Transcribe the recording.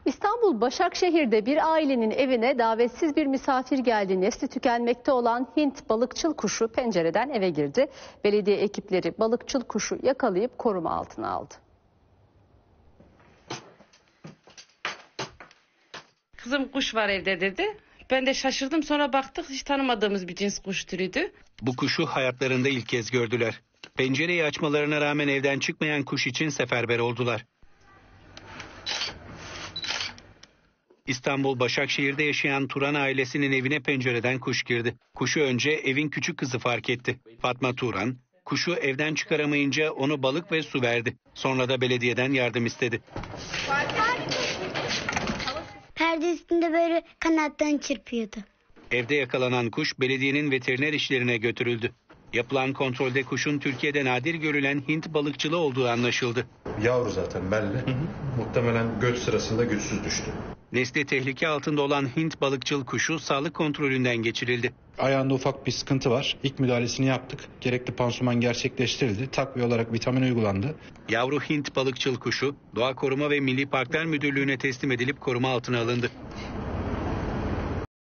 İstanbul Başakşehir'de bir ailenin evine davetsiz bir misafir geldi. Nesli tükenmekte olan Hint balıkçıl kuşu pencereden eve girdi. Belediye ekipleri balıkçıl kuşu yakalayıp koruma altına aldı. Kızım kuş var evde dedi. Ben de şaşırdım, sonra baktık hiç tanımadığımız bir cins kuş türüydü. Bu kuşu hayatlarında ilk kez gördüler. Pencereyi açmalarına rağmen evden çıkmayan kuş için seferber oldular. İstanbul Başakşehir'de yaşayan Turan ailesinin evine pencereden kuş girdi. Kuşu önce evin küçük kızı fark etti. Fatma Turan, kuşu evden çıkaramayınca onu balık ve su verdi. Sonra da belediyeden yardım istedi. Perde üstünde böyle kanatlarını çırpıyordu. Evde yakalanan kuş belediyenin veteriner işlerine götürüldü. Yapılan kontrolde kuşun Türkiye'de nadir görülen Hint balıkçılı olduğu anlaşıldı. Yavru zaten belli. Muhtemelen göç sırasında güçsüz düştü. Nesli tehlike altında olan Hint balıkçıl kuşu sağlık kontrolünden geçirildi. Ayağında ufak bir sıkıntı var. İlk müdahalesini yaptık. Gerekli pansuman gerçekleştirildi. Takviye olarak vitamin uygulandı. Yavru Hint balıkçıl kuşu Doğa Koruma ve Milli Parklar Müdürlüğü'ne teslim edilip koruma altına alındı.